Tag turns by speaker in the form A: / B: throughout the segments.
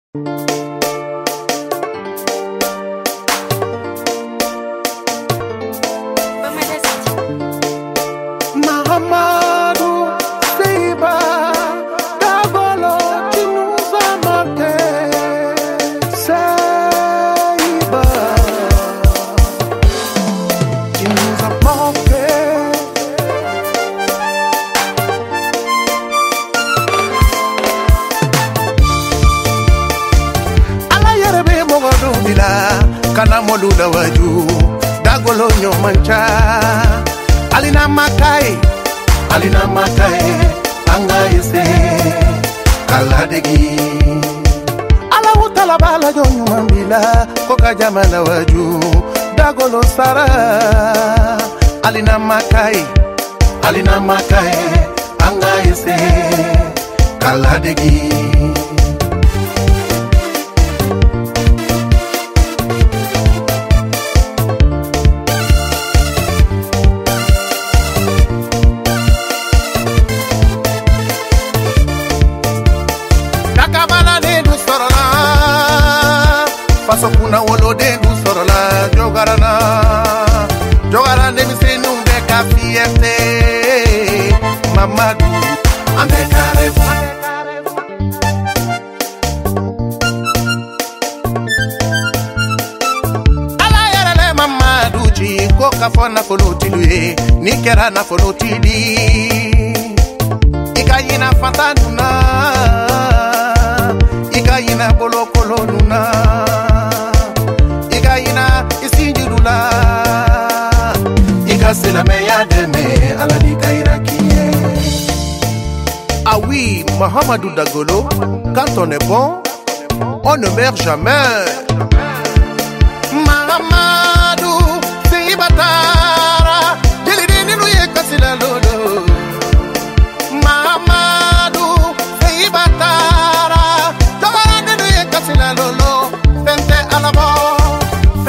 A: Kana moluda waju Dagolo nyomancha Alina makai Anga ese Kaladegi Ala utala bala jonyo mambila Koka jamala waju Dagolo sara Alina makai Anga ese Kaladegi Paso kuna wolo de du sorola Jogarana de mi se numbe ka fieste Mamadou ande karefu Ala yarele Mamadou ji koka fona folotili Nikera na folotili Ikayina fatanuna Ikayina bolokolo nuna C'est la meilleure de mes à la Dikairakie. Ah oui, Mahamadou Dagolo, quand on est bon, on ne meurt jamais. Mahamadou, c'est Ibatara, Delidini Nouye Kassila Lolo. Mahamadou, c'est Ibatara, Tabarane Nouye Kassila Lolo. Fente à la mort,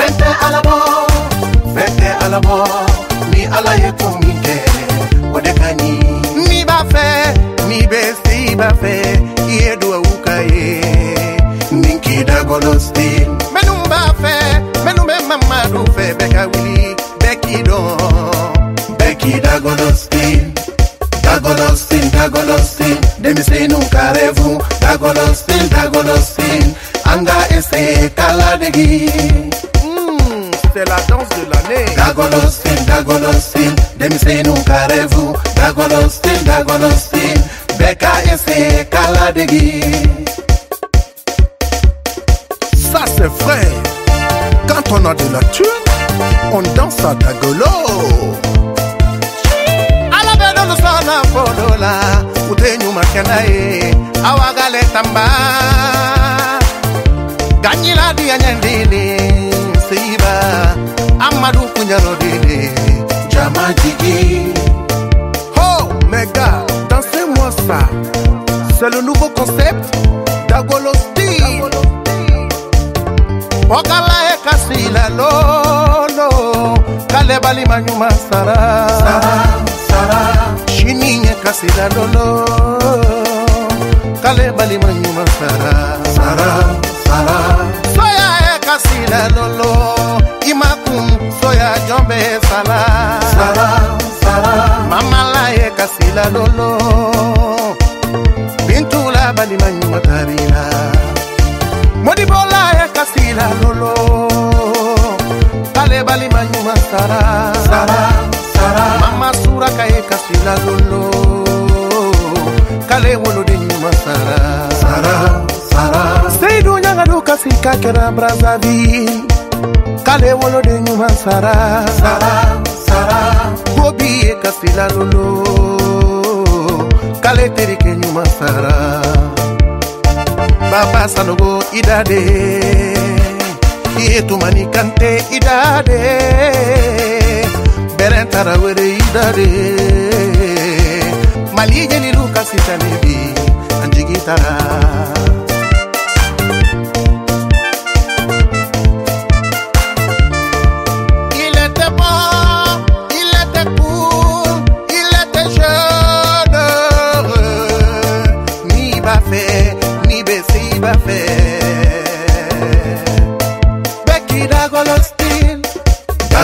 A: fente à la mort. Ala ye komike wadekani mi ba fe mi be si ba fe ye do ukaye ninki Dagolo stin menum ba fe menum be Mamadou fe beka wili beki Dagolo stin de mi se nunca revu Dagolo stin anga ese kaladegi. C'est la danse de l'année. Dagolo stin, demi se nunca revu. Dagolo stin, beka ese kaladegi. Ça c'est vrai. Quand on a de la thune, on danse à Dagolo. Ala bedo no sana folola, utenyu makanae, awagale tamba. Ganyila di anyandini. Amadou Kunyano Dede Jamajigi. Oh mes gars, dansez-moi ça. C'est le nouveau concept Dagolo style. Wakala e kasila lolo Kalebali manyuma Sara Shininye kasila lolo Kalebali manyuma Sara Soya e kasila lolo Imakum soya jombe Sara Mamala e kasila lolo Bintula bali manyuma tarila Modibola e kasila lolo Kale bali manyuma Sara Mama suraka e kasila lolo Kale wolo de nyuma Sara Seydou nyanga do kasika kera Brazzaville Kale wolo de nyuma Sara Gobi e kasila lolo Kale terike nyuma Sara Baba Sanogo idade Ietu manikante idade Berentara were idade Malije ni luka sitanebi Anjigitara Il était bon, il était cool, il était jeune Ni bafé, ni bessi bafé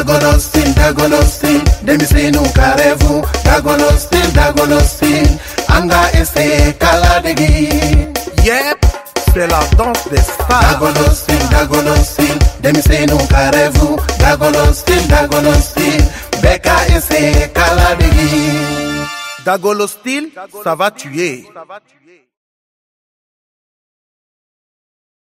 A: Dagolo style, demisi nunca revu. Dagolo style, anga ese kaladegi.
B: Yep, c'est la danse des stars.
A: Dagolo style, demisi nunca revu. Dagolo style, beka ese kaladegi.
B: Dagolo style, ça va tuer.